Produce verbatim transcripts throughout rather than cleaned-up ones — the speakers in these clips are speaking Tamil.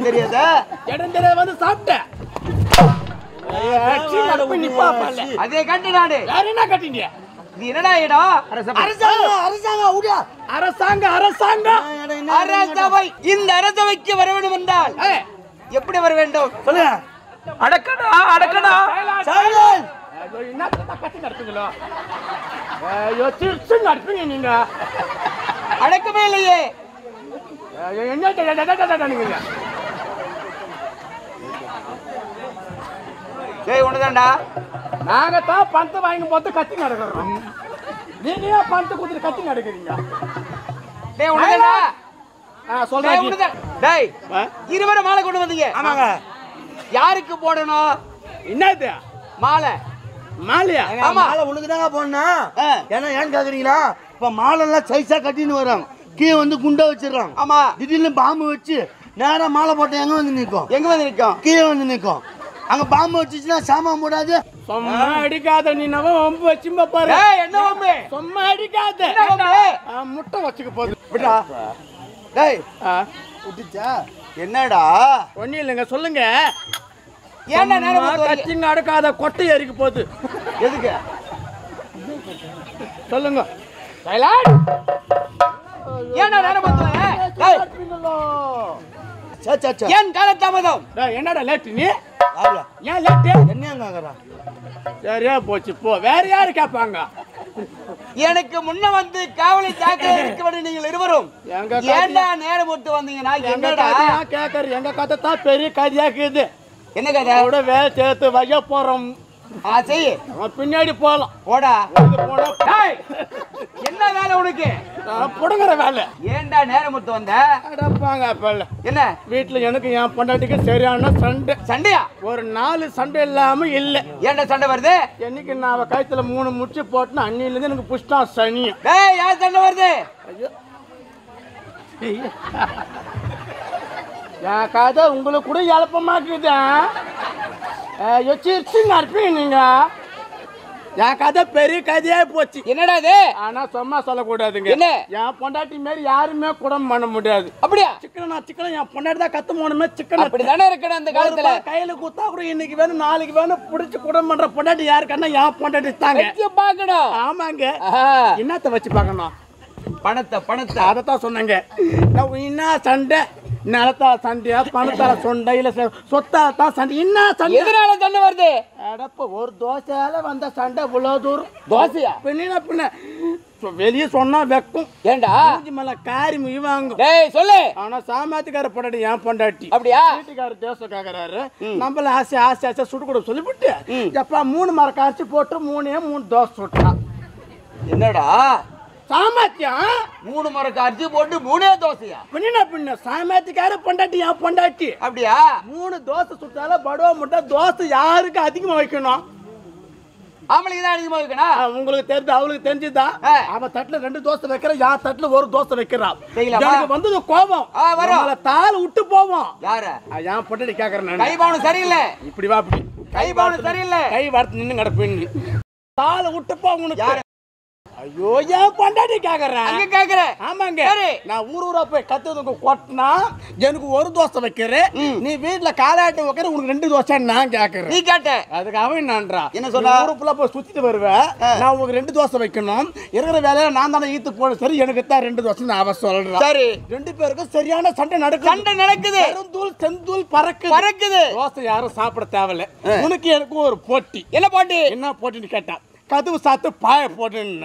தெரியாதா? இடம் தெரியாத வந்து சாப்பிட்டேன். அதே கட்டு நாடு யார் என்ன கட்டிங்க? இது என்னடா இடம்? அரசாங்கம் அரசாங்கம் அரசாங்க அரசாங்கம் அரசவை. இந்த அரசவைக்கு வர வேண்டும் என்றால் எப்படி வர வேண்டும் சொல்லுங்க. அடக்கடா அடக்கடா என்ன கட்டி நடத்துங்களோ? நடத்துங்க நீங்க அடக்கமே இல்லையே. என்ன சரி ஒண்ணுதான்டா. நாங்க தான் பணத்தை வாங்கி போட்டு கத்தி நடக்கிறோம். நீங்க ஏன் பணத்தை கொடுத்துட்டு கத்தி நடக்கிறீங்க? டேய் ஒண்ணுதான்டா. ஆ சொல்றேன் ஒண்ணுதான். டேய் இருவரும் மாலை கொண்டு வந்தீங்க. ஆமாங்க. யாருக்கு போடணும்? என்னது மாலை? மாலையா? ஆமா மாலை உனக்கு தாங்க போடணும். ஏன்னா ஏன் கேக்குறீங்களா? இப்ப மாலை எல்லாம் சைஸா கட்டின்னு வரோம். கீழே வந்து குண்டா வச்சிடறான். ஆமா திடீர்னு பாம்பு வச்சு நேரா மாலை போட்ட எங்க வந்து நிற்கும்? எங்க வந்து நிற்கும்? கீழே வந்து நிற்கும். அங்க பாம்பு வச்சுச்சுன்னா சாமான் போடாது. சும்மா அடிக்காத நீ நவ ஒம்பு வச்சும்ப பாரு. என்ன ஒம்பு? சும்மா அடிக்காத முட்டை வச்சுக்க போகுது. விடா டேய் விட்டுச்சா என்னடா? ஒன்னும் இல்லைங்க சொல்லுங்க. ஏன்னா நேரம் கச்சிங்க அடுக்காத கொட்டை ஏறிக்க போகுது. எதுக்கு சொல்லுங்க. ஏன்னா நேரம் ஏன் காலதாமதம்? என்னடா லேட்டு நீ? ஏன் லேட்டு? என்ன சரியா போச்சு போ. வேற யாரு கேட்பாங்க? எனக்கு முன்ன வந்து காவலை தாக்க இருக்க நீங்கள் இருவரும் ஏன்டா நேரம் விட்டு வந்தீங்கன்னா என்னடா கேட்கற? எங்க கதை தான் பெரிய கதையாக்குது. என்ன கதை? கூட வேலை சேர்த்து வைய போறோம். பின்னாடி போலாம் போடா. என்ன வேலை உனக்கு? புடுங்குற வேலை. ஏன்டா நேரம் விட்டு வந்த? என்ன வீட்டுல எனக்கு என் பொண்டாட்டிக்கு சரியான சண்டை. சண்டையா? ஒரு நாலு சண்டை இல்லாம இல்ல. ஏன்டா சண்டை வருது? என்னைக்கு நான் அவ கழுத்துல மூணு முச்சு போட்டுன்னு அன்னில இருந்து எனக்கு புஷ்டா சனியும். டேய் யார் சண்டை வருது? என் கதை உங்களுக்கு கூட எழப்பமாக்குது. நீங்க என் கதை பெரிய கதையா போச்சு. என்னடா இது? ஆனா சும்மா சொல்லக்கூடாதுங்க. என்ன என் பொண்டாட்டி மாரி யாருமே குடம் பண்ண முடியாது. அப்படியா? சிக்கன் நான் சிக்கன் என் பொண்டாட்டி தான் கத்து போனமே. சிக்கன் அப்படிதானே இருக்கணும் அந்த காலத்துல. கையில குத்தா கூட இன்னைக்கு வேணும் நாளைக்கு வேணும் புடிச்சு குடம் பண்ற பொண்டாட்டி யாருக்கன்னா என் பொண்டாட்டி தாங்க. பாக்கணும். ஆமாங்க. என்னத்தை வச்சு பாக்கணும்? பணத்தை பணத்தை அதைத்தான் சொன்னாங்க. என்ன சண்டை? நிலத்தா சண்டையா பணத்தால சொண்டை இல்ல சொத்தால தான் சண்டை? என்ன சண்டை? எதனால சண்டை வருது? அடப்ப ஒரு தோசையால வந்த சண்டை இவ்வளவு தூரம். தோசையா? பின்ன பின்ன வெளியே சொன்னா வெக்கும். ஏண்டா மேல காரி முய்வாங்க. டேய் சொல்லு. ஆனா சாமாத்துக்கார பொண்டாட்டி என் பொண்டாட்டி. அப்படியா? வீட்டுக்கார தேசம் கேக்குறாரு. நம்மள ஆசை ஆசை ஆசை சுட்டு கூட சொல்லிவிட்டு எப்பா மூணு மர காய்ச்சி போட்டு மூணே மூணு தோசை சுட்டா. என்னடா சாமர்த்தியம்? மூணு மரக்கு அரிசி போட்டு மூணே தோசையா? பின்ன பின்ன சாமர்த்தியக்கார பொண்டாட்டி என் பொண்டாட்டி. அப்படியா? மூணு தோசை சுட்டால படுவா முட்டை தோசை யாருக்கு அதிகமா வைக்கணும்? அவளுக்கு தான் அதிகமா வைக்கணும். உங்களுக்கு தெரிஞ்சு அவளுக்கு தெரிஞ்சுதான். அவ தட்டுல ரெண்டு தோசை வைக்கிற, யார் தட்டுல ஒரு தோசை வைக்கிறான். எனக்கு வந்தது கோபம் வரும். தாள் விட்டு போவோம். யார? என் பொண்டாட்டி கேக்குறேன். கை பாவனம் சரியில்லை. இப்படி வா அப்படி. கை பாவனம் சரியில்லை. கை வார்த்தை நின்று கிடப்பேன்னு தாளை விட்டு போகணும். ஐயோ ஏன் பொண்டாட்டி கேக்குறேன் கேக்குறேன். ஆமாங்க. நான் ஊர் ஊரா போய் கத்துறதுக்கு கொட்டினா எனக்கு ஒரு தோசை வைக்கிறேன். நீ வீட்டுல காலாட்டு வைக்கிற உனக்கு ரெண்டு தோசை நான் கேக்குறேன். நீ கேட்ட அதுக்கு அவன் நான்றா என்ன சொல்ற? ஊருக்குள்ள போய் சுத்திட்டு வருவேன். நான் உங்களுக்கு ரெண்டு தோசை வைக்கணும். இருக்கிற வேலையில நான் தானே ஈத்து போட. சரி எனக்கு தான் ரெண்டு தோசை நான் அவ சொல்றேன். சரி ரெண்டு பேருக்கும் சரியான சண்டை நடக்குது. சண்டை நடக்குது. செந்தூள் செந்தூள் பறக்குது பறக்குது. தோசை யாரும் சாப்பிட தேவையில்ல. உனக்கு எனக்கு ஒரு போட்டி. என்ன போட்டி? என்ன போட்டின்னு கேட்டா கதவு சாத்து பாய போட்டுன்னு.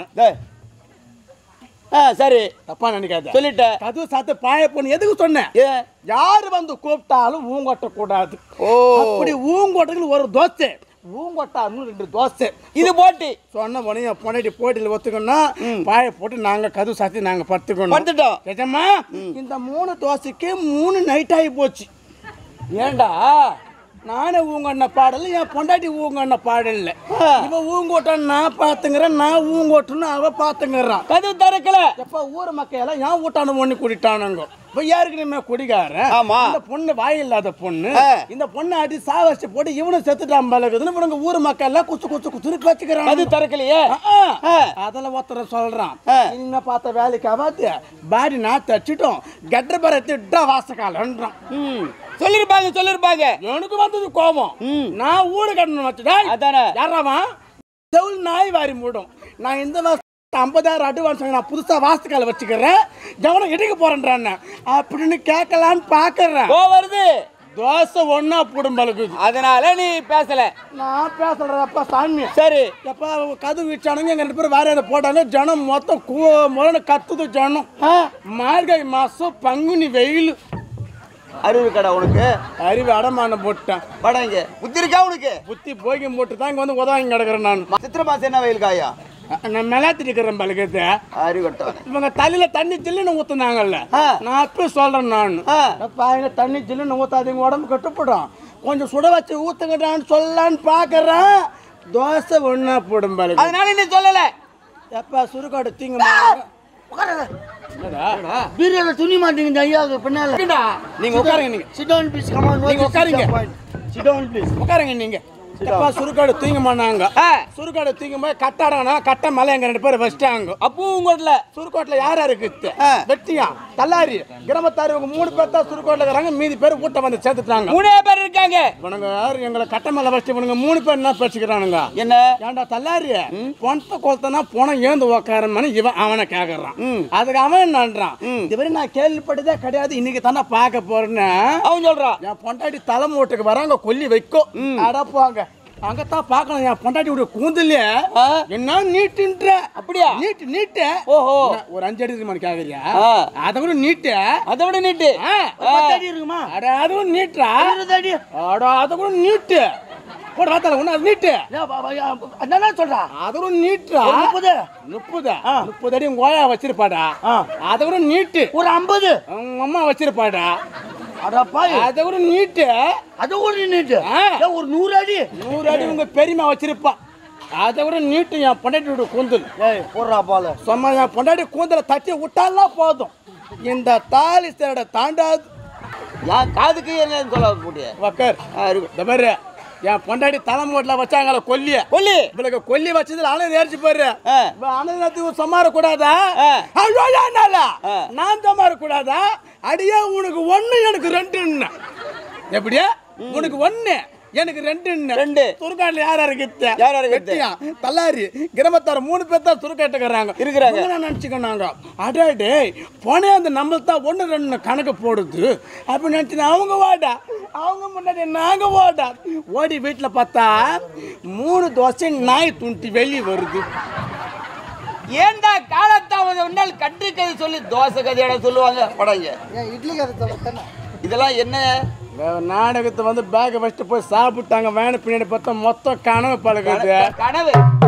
சரி தப்பா நினைக்காத சொல்லிட்ட. கதவு சாத்து பாய போன்னு எதுக்கு சொன்னேன்? யாரு வந்து கூப்பிட்டாலும் ஊங்கொட்ட கூடாது. அப்படி ஊங்கொட்டங்கள் ஒரு தோசை ஊங்கொட்டா ரெண்டு தோசை இது போட்டி சொன்ன உடனே பொண்டாட்டி போட்டியில் ஒத்துக்கணும். பாய போட்டு நாங்க கதவு சாத்தி நாங்க படுத்துக்கணும். படுத்துட்டோம். நிஜமா இந்த மூணு தோசைக்கு மூணு நைட் ஆகி போச்சு. ஏண்டா நானே ஊங்கண்ண பாடல என் பொண்டாட்டி ஊங்கண்ண பாடல. இவ ஊங்கோட்டான் நான் பாத்துங்கிறேன். நான் ஊங்கோட்டுன்னு அவ பாத்துங்கிறான். கதவு திறக்கல. எப்ப ஊர் மக்கள் என் ஊட்டான ஒண்ணு கூட்டிட்டானுங்க. இப்ப யாருக்கு குடிக்காரன். ஆமா இந்த பொண்ணு வாய் இல்லாத பொண்ணு. இந்த பொண்ணு அடி சாவச்சு போட்டு இவனும் செத்துட்டான் பழகுதுன்னு இவனுங்க ஊர் மக்கள் எல்லாம் குச்சு குச்சு குச்சுன்னு வச்சுக்கிறான். அது திறக்கலையே. அதெல்லாம் ஒருத்தர சொல்றான். என்ன பார்த்த வேலைக்கு ஆகாது பாடி நான் தச்சுட்டோம் கெட்ட பரத்திட்டா வாசக்காலன்றான். சொல்லிருப்பாங்க சொல்லிருப்பாங்க. எனக்கு வந்தது கோபம். நான் ஊடு கட்டணும் வச்சுட்டா அதானே யாராமா செவில் நாய் வாரி மூடும். நான் இந்த வருஷம் ஐம்பதாயிரம் அட்வான்ஸ் நான் புதுசா வாஸ்துக்கால வச்சுக்கிறேன், ஜவனம் எடுக்க போறேன்றான் அப்படின்னு கேட்கலான்னு பாக்குறேன். ஓ வருது தோசை ஒன்னா போடும் பழகுது. அதனால நீ பேசல. நான் பேசுறப்பா சாமி. சரி எப்பா கதவு வீச்சானுங்க எங்க ரெண்டு பேரும் வேற போட்டாங்க. ஜனம் மொத்தம் முரணு கத்துது ஜனம். மார்கழி மாசம் பங்குனி வெயில். அறிவு கடை உனக்கு அறிவு அடமான போட்டேன். படங்க புத்தி இருக்கா உனக்கு? புத்தி போகி போட்டு தான் இங்க வந்து உதவாங்க கிடக்குறேன். நான் சித்திர மாசம் என்ன வெயில் காயா? நான் மெலாத்திட்டு இருக்கிறேன் பழக்கத்தை. அறிவு கட்டவன் இவங்க தலையில தண்ணி ஜில்லுன்னு ஊத்துனாங்கல்ல, நான் அப்ப சொல்றேன் நான் பாருங்க தண்ணி ஜில்லுன்னு ஊத்தாதீங்க உடம்பு கட்டுப்படும், கொஞ்சம் சுட வச்சு ஊத்துங்கடான்னு சொல்லலான்னு பாக்குறேன். தோசை ஒன்னா போடும் பழகு. அதனால நீ சொல்லல. எப்பா சுருக்காடு தீங்க துணி மாட்டீங்க ஐயா பின்னால. நீங்க உட்காருங்க. நீங்க sit down please. Come on நீங்க உட்காருங்க. Sit down please. உட்காருங்க. நீங்க எப்பா சுருக்காடு தூங்க மாட்டாங்க. சுருக்காடு தூங்கும் போது கட்டாடனா கட்ட மலை எங்க ரெண்டு பேரும் வச்சிட்டாங்க. அப்போ உங்கள்ல சுருக்கோட்டில் யார் யாருக்கு வெட்டியா தள்ளாரி கிராமத்தாரி இவங்க மூணு பேர் தான் சுருக்கோட்டில் இருக்கிறாங்க. மீதி பேர் ஊட்ட வந்து சேர்த்துட்டாங்க. மூணே பேர் இருக்காங்க. இவனுங்க யாரு எங்களை கட்ட மலை வச்சு இவனுங்க மூணு பேர் என்ன பேசிக்கிறானுங்க. என்ன ஏன்டா தள்ளாரி பொணத்தை கொளுத்தனா போன ஏந்து உக்காரன்னு இவன் அவனை கேக்குறான். அதுக்கு அவன் என்னன்றான், இதுவரை நான் கேள்விப்பட்டதே கிடையாது, இன்னைக்கு தானே பார்க்க போறேன்னு அவன் சொல்றான். என் பொண்டாட்டி தலைமை வீட்டுக்கு வராங்க கொல்லி வைக்கும் அடப்பாங்க. அங்கத்தான் பாக்கணும் என் பொண்டாட்டி கூந்தல்ல என்ன நீட்டுன்ற. அப்படியா? நீட்டு நீட்டு. ஓஹோ ஒரு அஞ்சு அடி இருக்குமா கேக்குறியா? அதை விட நீட்டு. அதை விட நீட்டு இருக்குமா? அட அதுவும் நீட்டா? அட அதை கூட நீட்டு போட வாத்தால ஒண்ணு அது நீட்டு. என்ன சொல்றா? அதை விட நீட்டா? முப்பது முப்பது முப்பது அடி கோயா வச்சிருப்பாடா. அதை விட நீட்டு ஒரு ஐம்பது அம்மா வச்சிருப்பாடா. அதை விட நீட்டு. அதை விட நீட்டு ஒரு நூறு அடி நூறு அடி உங்க பெரியமா வச்சிருப்பா. அதை விட நீட்டு என் பொண்டாட்டி கூந்தல் போடுறா போல. சும்மா என் பொண்டாட்டி கூந்தலை தட்டி விட்டாலாம் போதும், இந்த தாலி சேட தாண்டாது. என் காதுக்கு என்ன சொல்ல முடிய வக்கர் என் பொண்டாட்டி தலைமோட்டில் வச்சாங்கள கொல்லிய கொல்லி இவளுக்கு கொல்லி வச்சதுல அனது ஏறிச்சு போயிரு. அனது சமார கூடாதா? நான் சமார கூடாதா? அடியே உனக்கு ஒண்ணு எனக்கு ரெண்டு. எப்படியா? உனக்கு ஒண்ணு எனக்கு ரெண்டு ரெண்டு. சுருக்காட்டுல யார் யாருக்கு யார் யாருக்கு தள்ளாரி கிராமத்தார மூணு பேர் தான் சுருக்காட்டுக்கிறாங்க இருக்கிறாங்க. நினைச்சுக்கோங்க அடாடே போனே அந்த நம்ம தான் ஒன்று ரெண்டு கணக்கு போடுது அப்படின்னு நினைச்சு அவங்க வாடா அவங்க முன்னாடி நாங்க வாடா ஓடி வீட்டில் பார்த்தா மூணு தோசை நாய் துண்டி வெளியே வருது. ஏண்டா காலத்தாவது கட்டு கதை சொல்லி தோசை கதையோட சொல்லுவாங்க படங்க. இட்லி கதை இதெல்லாம் என்ன நாடகத்தை வந்து பேக்கை வச்சுட்டு போய் சாப்பிட்டாங்க. வேணும் பின்னாடி பார்த்தா மொத்தம் கனவு பழகுது. கனவு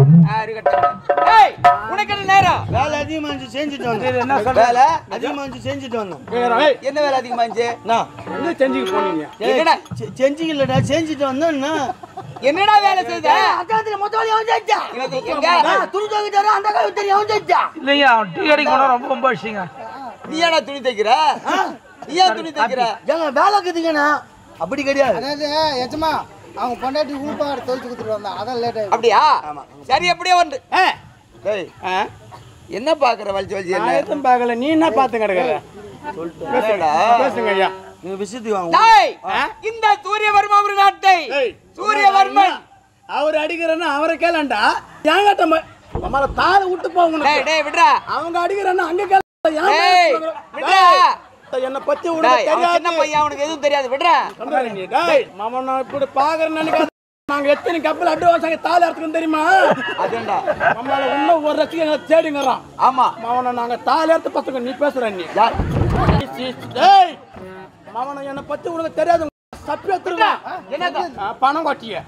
உனக்கு என்ன நேரம்? வேலை அதிகமா செஞ்சுட்டு வந்தேன். என்ன வேலை அதிகமா செஞ்சுட்டு வந்தோம். என்ன வேலை அதிகமா செஞ்சுக்கு போனீங்க? செஞ்சுக்கலடா செஞ்சுட்டு வந்தோம்னா என்னடா வேலை செய்த? அக்காத்துல மொத்த வேலையை அவன் செஞ்சா. துணி துவைக்கிட்டாரு அந்த கால தெரியும் அவன் செஞ்சா. இல்லையா டீ அடிக்க போனா ரொம்ப ரொம்ப விஷயங்க. நீ ஏடா துணி தைக்கிற? நீ ஏன் துணி தைக்கிற? ஏங்க வேலை கத்துக்கண்ணா அப்படி கிடையாது. அதாவது எஜமா அவங்க பொண்டாட்டி ஊப்பாடு துவைச்சு கொடுத்துட்டு வந்தாங்க, அதான் லேட் ஆயிடுச்சு. அப்படியா? சரி அப்படியே வந்து டேய் என்ன பாக்குற வலிச்சு வலிச்சு? என்ன எதுவும் பார்க்கல, நீ என்ன பார்த்து கிடக்குற? பேசுடா பேசுங்க ஐயா. நீங்க விசிட்டு வாங்க. டேய் இந்த சூரியவர்மா ஒரு நாட்டை சூரியவர்மன் அவர் அடிக்கிறன்னா அவரை கேளண்டா. ஏன் கட்ட நம்மள தாள விட்டு போகணும். டேய் டேய் விடுடா. அவங்க அடிக்கிறன்னா அங்க கேள. டேய் விடுடா. என்ன பத்தி உனக்கு தெரியாது. சின்ன பையன் அவனுக்கு எதுவும் தெரியாது விடுடா. டேய் மாமா நான் இப்படி பாக்குறேன்னு நினைக்காத. நாங்க எத்தனை கப்பல் அட்வான்ஸ் ஆகி தாள எடுத்துக்கணும் தெரியுமா? அதேண்டா நம்மள இன்னும் ஒரு லட்சம் எங்களை தேடிங்கிறோம். ஆமா மாமனை நாங்க தாள எடுத்து பத்துக்க. நீ பேசுற நீ டேய் மாமனை என்னை பத்தி உனக்கு தெரியாது. சப்பி எடுத்துருவா என்ன பணம் கொட்டிய.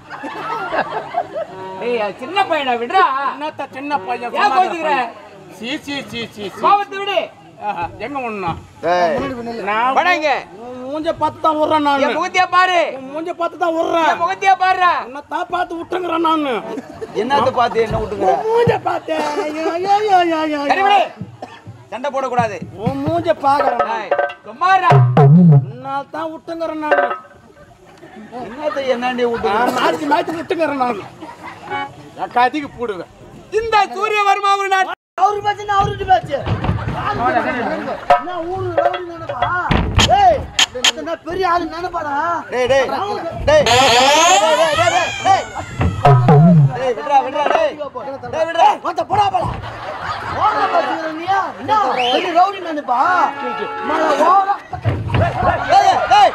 ஏய் சின்ன பையனா விடுறா. என்னத்த சின்ன பையன் ஏன் கோச்சுக்கிற? சி சி சி சி கோவத்தை விடு. எங்க ஒண்ணா நான் படங்க மூஞ்ச பார்த்து தான் விடுறேன் நான். என் முகத்தைய பாரு. மூஞ்ச பார்த்து தான் விடுறேன். என் முகத்தைய பாருடா. என்ன தான் பார்த்து விட்டுங்கறேன் நான். என்னத்த பார்த்து என்ன விட்டுங்கற? மூஞ்ச பார்த்து ஐயோ ஐயோ ஐயோ சரி விடு. சண்டை போட கூடாது. உன் மூஞ்ச பாக்குறேன். சும்மாடா. நான் தான் விட்டுங்கறேன் நான். என்னத்த என்னண்டி விட்டுங்கற? மாத்தி மாத்தி விட்டுங்கறேன் நான். நான் காதிக்கு போடுவேன். இந்த சூரியவர்மா ஒரு நாட் அவரு பேச்சு அவரு பேச்சு. நான் ஊரு ரவுடி நினைப்பா. ஏய் என்ன பெரிய ஆளு நினைப்பாடா டேய் டேய் டேய் டேய் டேய் டேய் டேய் விட்றா விட்றா டேய் டேய் விட்றா வந்து போடா போடா ஓட பாத்துற நீயா என்ன பெரிய ரவுடி நினைப்பா மல ஓட டேய் டேய்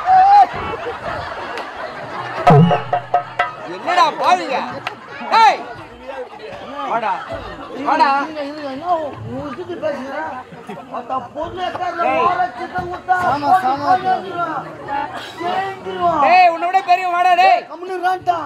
என்னடா பாருங்க டேய் வாடா வாடா என்ன ஊசிட்டு பேசுற அத பொண்ணு கறல ஓட சிக்கன் முட்டா சாமா சாமா சேந்திருவா டேய் உன்னை விட பெரிய வாடா டேய் கம்முனு ராண்டா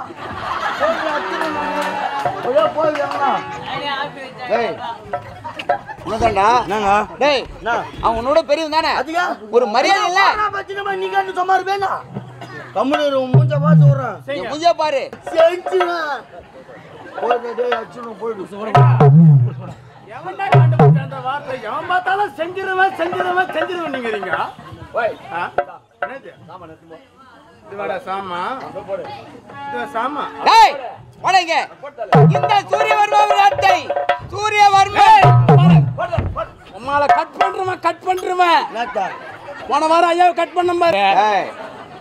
போய் போய் வாங்க டேய் என்னடா என்னங்க டேய் அவன் உன்னோட பெரியவன் தானே அதிகா ஒரு மரியாதை இல்ல நான் பத்தினமா நீங்க என்ன சுமார் வேணா கம்முனு மூஞ்ச பாத்து வரேன் நீ முஞ்ச பாரு செஞ்சுவா போய் டேய் அச்சுன போய்டு எவன்டா கண்டுபிடிச்ச அந்த வார்த்தை எவன் பார்த்தாலும் செஞ்சிருவேன் செஞ்சிருவேன் செஞ்சிருவேன் நீங்க நீங்க ஓய் ஆ என்னது சாமா நெத்துமா இது வாடா சாமா இது சாமா டேய் வாடங்க இந்த சூரியவர்மா விளையாட்டை சூரியவர்மன் உம்மால கட் பண்றவன் கட் பண்றவன் நாட்டா போன வாரம் ஐயாவை கட் பண்ண பாரு டேய்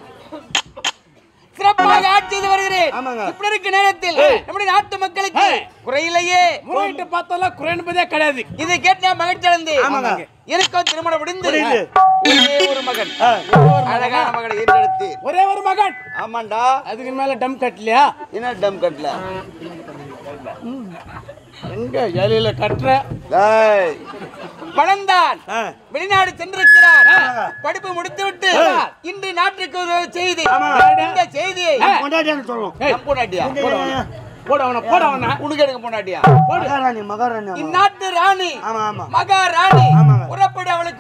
சிறப்பாக ஆட்சி செய்து வருகிறேன் ஆமாங்க. இப்படி இருக்க நேரத்தில் நம்முடைய நாட்டு மக்களுக்கு குறையிலேயே முறையிட்டு பார்த்தாலும் குறை என்பதே கிடையாது இதை கேட்டு நான் மகிழ்ச்சி அடைந்தேன் ஆமாங்க. எனக்கும் திருமணம் முடிந்து புரியுது. ஒரே ஒரு மகன் அழகான மகளை ஈன்றெடுத்து ஒரே ஒரு மகன் ஆமாண்டா அதுக்கு மேல டம் கட்டலையா என்ன டம் கட்டல எங்க ஏழையில கட்டுற டேய் பணந்தான் வெளிநாடு சென்றிருக்கிறார் படிப்பு முடித்துவிட்டு இன்று நாட்டுக்கு ஒரு செய்தி இந்த செய்தியை கொண்டாடியான்னு சொல்றோம் நம் பொண்டாட்டியா போட அவன போட அவன உனக்கு எனக்கு பொண்டாட்டியா மகாராணி மகாராணி இந்நாட்டு ராணி ஆமா ஆமா மகாராணி ஆமாங்க. புறப்பட அவளுக்கு